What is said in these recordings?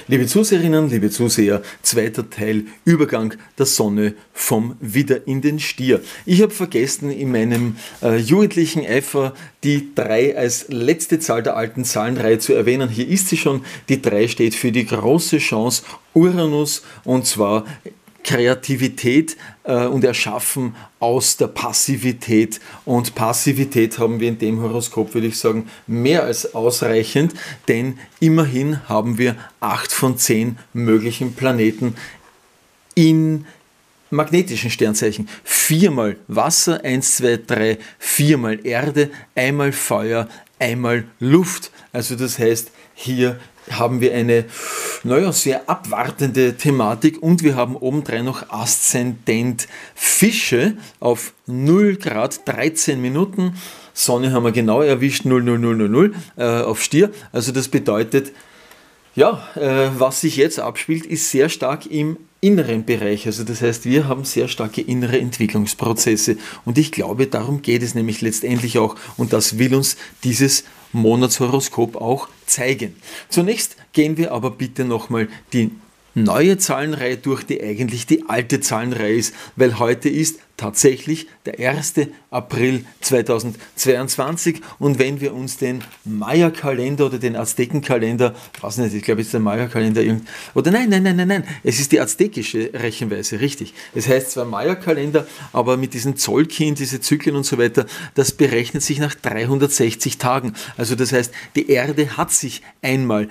Liebe Zuseherinnen, liebe Zuseher, zweiter Teil, Übergang der Sonne vom Widder in den Stier. Ich habe vergessen, in meinem jugendlichen Eifer die 3 als letzte Zahl der alten Zahlenreihe zu erwähnen. Hier ist sie schon. Die 3 steht für die große Chance Uranus, und zwar Kreativität und Erschaffen aus der Passivität. Und Passivität haben wir in dem Horoskop, würde ich sagen, mehr als ausreichend, denn immerhin haben wir 8 von 10 möglichen Planeten in magnetischen Sternzeichen. 4-mal Wasser, 1, 2, 3, 4-mal Erde, einmal Feuer, einmal Luft. Also das heißt, hier haben wir eine sehr abwartende Thematik, und wir haben obendrein noch Aszendent Fische auf 0 Grad 13 Minuten. Sonne haben wir genau erwischt, 00000 auf Stier. Also das bedeutet, was sich jetzt abspielt, ist sehr stark im inneren Bereich. Also das heißt, wir haben sehr starke innere Entwicklungsprozesse, und ich glaube, darum geht es nämlich letztendlich auch, und das will uns dieses Monatshoroskop auch zeigen. Zunächst gehen wir aber bitte nochmal die neue Zahlenreihe durch, die eigentlich die alte Zahlenreihe ist, weil heute ist tatsächlich der 1. April 2022, und wenn wir uns den Maya-Kalender oder den Aztekenkalender, ich glaube jetzt der Maya-Kalender nein, es ist die aztekische Rechenweise, richtig. Es heißt zwar Maya-Kalender, aber mit diesen Zollkin, diese Zyklen und so weiter, das berechnet sich nach 360 Tagen. Also das heißt, die Erde hat sich einmal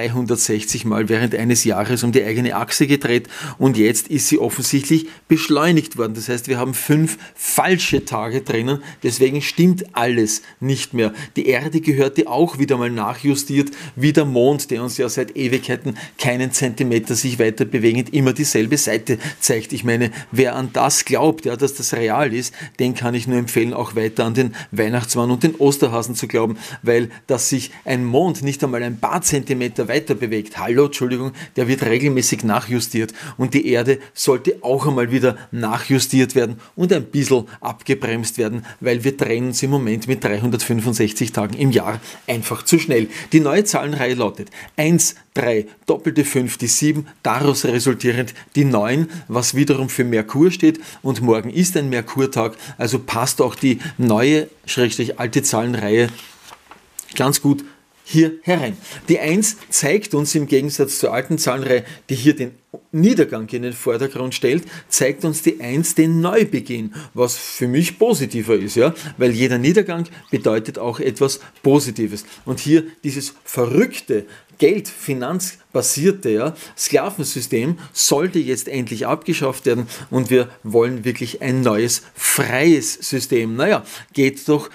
360 Mal während eines Jahres um die eigene Achse gedreht, und jetzt ist sie offensichtlich beschleunigt worden. Das heißt, wir haben 5 falsche Tage drinnen, deswegen stimmt alles nicht mehr. Die Erde gehörte auch wieder mal nachjustiert, wie der Mond, der uns ja seit Ewigkeiten keinen Zentimeter sich weiter bewegend immer dieselbe Seite zeigt. Ich meine, wer an das glaubt, dass das real ist, den kann ich nur empfehlen, auch weiter an den Weihnachtsmann und den Osterhasen zu glauben, weil dass sich ein Mond nicht einmal ein paar Zentimeter weiter bewegt, der wird regelmäßig nachjustiert, und die Erde sollte auch einmal wieder nachjustiert werden und ein bisschen abgebremst werden, weil wir drehen uns im Moment mit 365 Tagen im Jahr einfach zu schnell. Die neue Zahlenreihe lautet 1, 3, doppelte 5, die 7, daraus resultierend die 9, was wiederum für Merkur steht, und morgen ist ein Merkurtag, also passt auch die neue, alte Zahlenreihe ganz gut hier herein. Die 1 zeigt uns im Gegensatz zur alten Zahlenreihe, die hier den Niedergang in den Vordergrund stellt, zeigt uns die 1 den Neubeginn, was für mich positiver ist, weil jeder Niedergang bedeutet auch etwas Positives. Und hier dieses verrückte Geld-, finanzbasierte Sklavensystem sollte jetzt endlich abgeschafft werden, und wir wollen wirklich ein neues, freies System. Geht doch,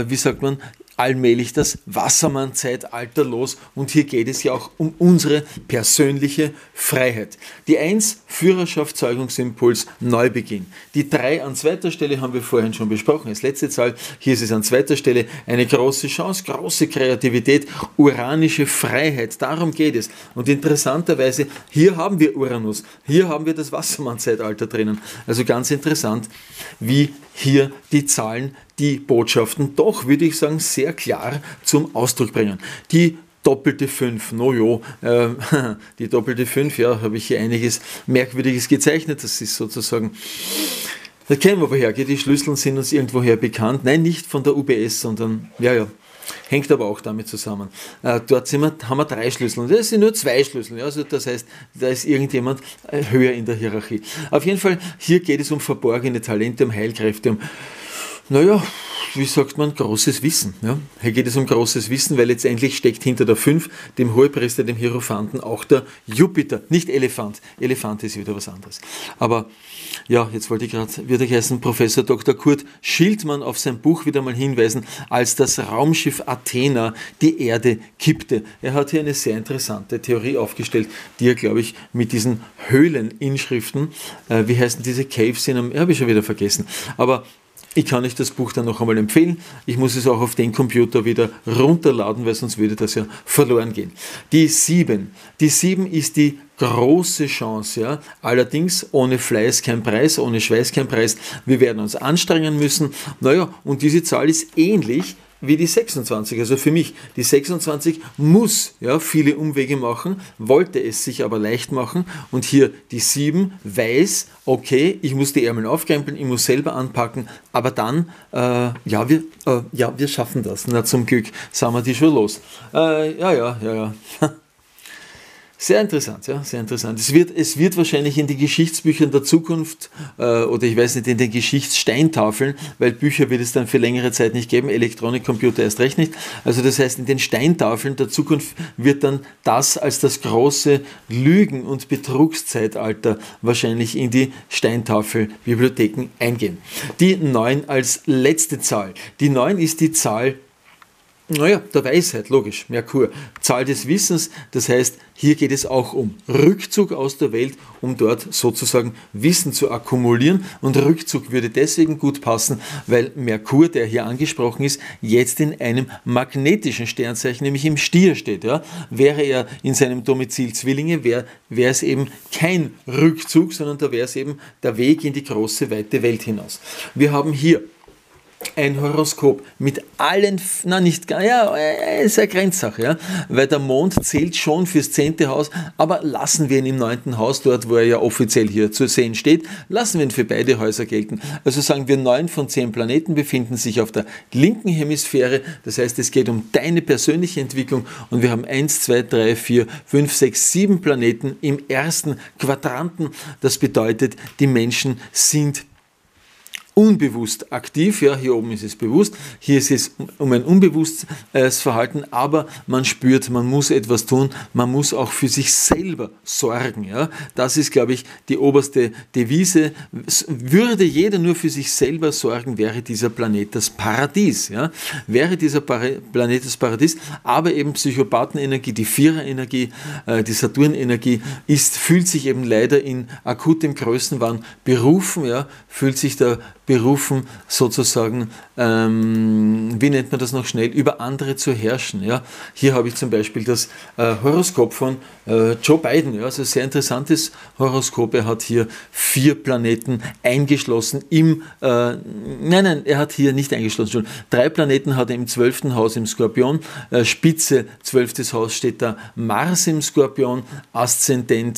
allmählich das Wassermann-Zeitalter los, und hier geht es ja auch um unsere persönliche Freiheit. Die 1, Führerschaft, Zeugungsimpuls, Neubeginn. Die 3 an zweiter Stelle haben wir vorhin schon besprochen, als letzte Zahl. Hier ist es an zweiter Stelle eine große Chance, große Kreativität, uranische Freiheit, darum geht es. Und interessanterweise, hier haben wir Uranus, hier haben wir das Wassermann-Zeitalter drinnen. Also ganz interessant, wie hier die Zahlen die Botschaften doch, würde ich sagen, sehr klar zum Ausdruck bringen. Die doppelte 5, die doppelte 5, habe ich hier einiges Merkwürdiges gezeichnet. Das ist sozusagen, da kennen wir woher, die Schlüssel sind uns irgendwoher bekannt. Nein, nicht von der UBS, sondern, hängt aber auch damit zusammen. Dort haben wir 3 Schlüssel, und das sind nur 2 Schlüssel. Also das heißt, da ist irgendjemand höher in der Hierarchie. Auf jeden Fall, hier geht es um verborgene Talente, um Heilkräfte, um großes Wissen. Hier geht es um großes Wissen, weil letztendlich steckt hinter der 5, dem Hohepriester, dem Hierophanten, auch der Jupiter, nicht Elefant. Elefant ist wieder was anderes. Aber jetzt wollte ich gerade, wird er heißen, Professor Dr. Kurt Schildmann auf sein Buch wieder mal hinweisen, als das Raumschiff Athena die Erde kippte. Er hat hier eine sehr interessante Theorie aufgestellt, die er, glaube ich, mit diesen Höhleninschriften, wie heißen diese Caves, habe ich schon wieder vergessen, aber ich kann euch das Buch dann noch einmal empfehlen. Ich muss es auch auf den Computer wieder runterladen, weil sonst würde das ja verloren gehen. Die 7 ist die große Chance, allerdings ohne Fleiß kein Preis, ohne Schweiß kein Preis. Wir werden uns anstrengen müssen. Und diese Zahl ist ähnlich wie die 26. Also für mich, die 26 muss ja viele Umwege machen, wollte es sich aber leicht machen. Und hier die 7 weiß, okay, ich muss die Ärmel aufkrempeln, ich muss selber anpacken, aber dann, wir schaffen das. Na, zum Glück sind wir die schon los. Ja. Sehr interessant, ja, sehr interessant. Es wird wahrscheinlich in den Geschichtsbüchern der Zukunft oder ich weiß nicht, in den Geschichtssteintafeln, weil Bücher wird es dann für längere Zeit nicht geben, Elektronikcomputer erst recht nicht. Also das heißt, in den Steintafeln der Zukunft wird dann das als das große Lügen- und Betrugszeitalter wahrscheinlich in die Steintafelbibliotheken eingehen. Die 9 als letzte Zahl. Die 9 ist die Zahl der Weisheit, logisch, Merkur. Zahl des Wissens, das heißt, hier geht es auch um Rückzug aus der Welt, um dort sozusagen Wissen zu akkumulieren. Und Rückzug würde deswegen gut passen, weil Merkur, der hier angesprochen ist, jetzt in einem magnetischen Sternzeichen, nämlich im Stier steht. Ja? Wäre er in seinem Domizil Zwillinge, wäre es eben kein Rückzug, sondern da wäre es eben der Weg in die große, weite Welt hinaus. Wir haben hier ein Horoskop mit allen, ist eine Grenzsache, ja, weil der Mond zählt schon fürs 10. Haus, aber lassen wir ihn im 9. Haus, dort wo er ja offiziell hier zu sehen steht, lassen wir ihn für beide Häuser gelten. Also sagen wir, 9 von 10 Planeten befinden sich auf der linken Hemisphäre, das heißt, es geht um deine persönliche Entwicklung und wir haben 1, 2, 3, 4, 5, 6, 7 Planeten im ersten Quadranten. Das bedeutet, die Menschen sind unbewusst aktiv, ja, hier oben ist es bewusst, hier ist es um ein unbewusstes Verhalten, aber man spürt, man muss etwas tun, man muss auch für sich selber sorgen, ja, das ist, glaube ich, die oberste Devise. Würde jeder nur für sich selber sorgen, wäre dieser Planet das Paradies, ja, wäre dieser Planet das Paradies, aber eben Psychopathenenergie, die Viererenergie, die Saturnenergie fühlt sich eben leider in akutem Größenwahn berufen, ja, fühlt sich da berufen, sozusagen, wie nennt man das noch schnell, über andere zu herrschen. Ja? Hier habe ich zum Beispiel das Horoskop von Joe Biden, ja? Also sehr interessantes Horoskop. Er hat hier 4 Planeten eingeschlossen er hat hier nicht eingeschlossen, schon 3 Planeten hat er im 12. Haus im Skorpion, Spitze 12. Haus steht da Mars im Skorpion, Aszendent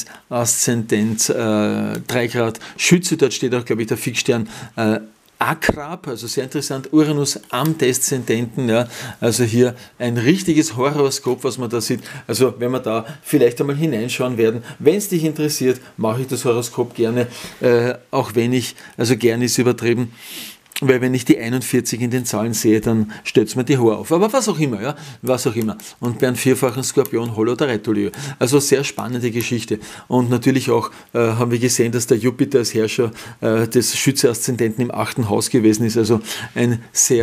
3 Grad Schütze, dort steht auch, glaube ich, der Fixstern Akrab, also sehr interessant, Uranus am Deszendenten, ja, also hier ein richtiges Horoskop, was man da sieht. Also wenn wir da vielleicht einmal hineinschauen werden, wenn es dich interessiert, mache ich das Horoskop gerne, auch wenn gerne ist übertrieben, weil wenn ich die 41 in den Zahlen sehe, dann stellt es mir die Haare auf. Aber was auch immer, ja, was auch immer. Und bei einem 4-fachen Skorpion, Holo oder Rettolio. Also sehr spannende Geschichte. Und natürlich auch haben wir gesehen, dass der Jupiter als Herrscher des Schütze-Aszendenten im 8. Haus gewesen ist. Also ein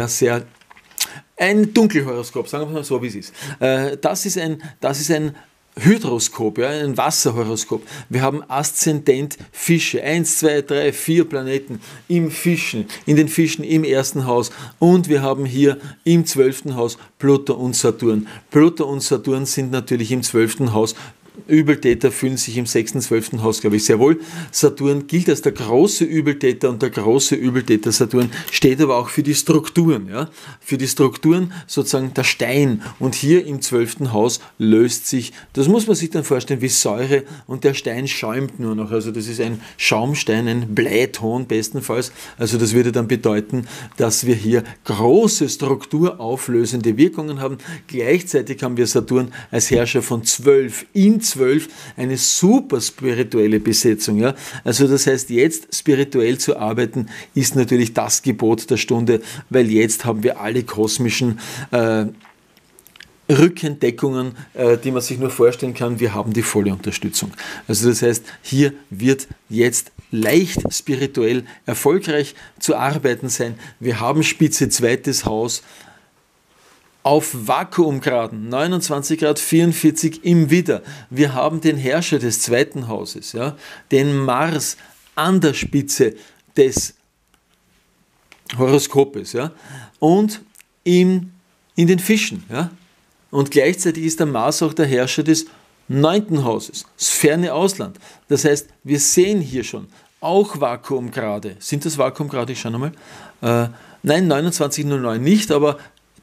ein Dunkelhoroskop, sagen wir mal so, wie es ist. Das ist ein Hydroskop, ja, ein Wasserhoroskop. Wir haben Aszendent Fische, 1, 2, 3, 4 Planeten in den Fischen im 1. Haus und wir haben hier im 12. Haus Pluto und Saturn. Pluto und Saturn sind natürlich im 12. Haus. Übeltäter fühlen sich im 6., 12. Haus, glaube ich, sehr wohl. Saturn gilt als der große Übeltäter und der große Übeltäter Saturn steht aber auch für die Strukturen. Ja? Für die Strukturen sozusagen der Stein. Und hier im 12. Haus löst sich, das muss man sich dann vorstellen, wie Säure und der Stein schäumt nur noch. Also das ist ein Schaumstein, ein Bleiton bestenfalls. Also das würde dann bedeuten, dass wir hier große strukturauflösende Wirkungen haben. Gleichzeitig haben wir Saturn als Herrscher von 12 in 12, eine super spirituelle Besetzung. Ja? Also das heißt, jetzt spirituell zu arbeiten, ist natürlich das Gebot der Stunde, weil jetzt haben wir alle kosmischen Rückendeckungen, die man sich nur vorstellen kann, wir haben die volle Unterstützung. Also das heißt, hier wird jetzt leicht spirituell erfolgreich zu arbeiten sein. Wir haben Spitze 2. Haus, auf Vakuumgraden, 29 Grad 44 im Widder. Wir haben den Herrscher des 2. Hauses, ja, den Mars an der Spitze des Horoskopes, ja, und in den Fischen. Ja. Und gleichzeitig ist der Mars auch der Herrscher des 9. Hauses, das ferne Ausland. Das heißt, wir sehen hier schon auch Vakuumgrade. Sind das Vakuumgrade? Ich schaue nochmal. Nein, 29,09 nicht, aber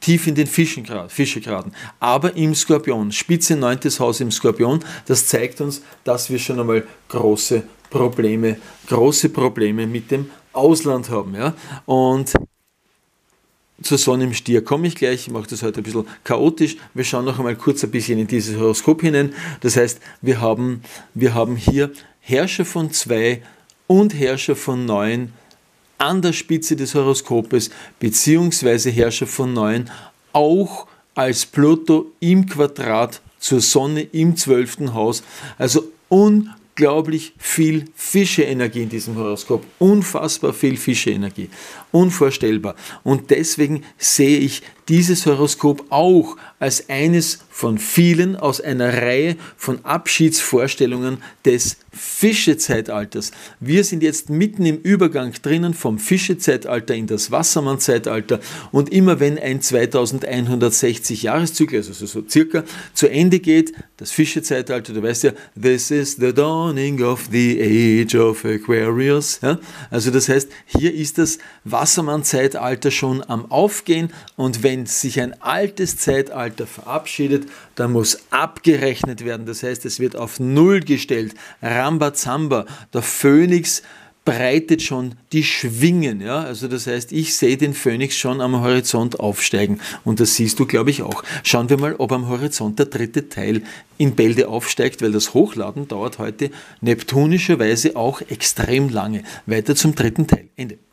tief in den Fischegraden, aber im Skorpion, Spitze 9. Haus im Skorpion, das zeigt uns, dass wir schon einmal große Probleme mit dem Ausland haben. Ja? Und zur Sonne im Stier komme ich gleich, ich mache das heute ein bisschen chaotisch. Wir schauen noch einmal kurz ein bisschen in dieses Horoskop hinein. Das heißt, wir haben hier Herrscher von 2 und Herrscher von 9 an der Spitze des Horoskopes, beziehungsweise Herrscher von 9 auch als Pluto im Quadrat zur Sonne im 12. Haus. Also unglaublich viel Fische-Energie in diesem Horoskop. Unfassbar viel Fische-Energie. Unvorstellbar. Und deswegen sehe ich dieses Horoskop auch als eines von vielen aus einer Reihe von Abschiedsvorstellungen des Fischezeitalters. Wir sind jetzt mitten im Übergang drinnen vom Fischezeitalter in das Wassermann-Zeitalter und immer wenn ein 2160 Jahreszyklus, also so circa, zu Ende geht, das Fischezeitalter, du weißt ja, this is the dawning of the age of Aquarius. Ja? Also das heißt, hier ist das Wassermann-Zeitalter schon am Aufgehen und wenn sich ein altes Zeitalter verabschiedet, dann muss abgerechnet werden. Das heißt, es wird auf Null gestellt. Rambazamba, der Phönix breitet schon die Schwingen. Ja? Also das heißt, ich sehe den Phönix schon am Horizont aufsteigen und das siehst du, glaube ich, auch. Schauen wir mal, ob am Horizont der 3. Teil in Bälde aufsteigt, weil das Hochladen dauert heute neptunischerweise auch extrem lange. Weiter zum 3. Teil. Ende.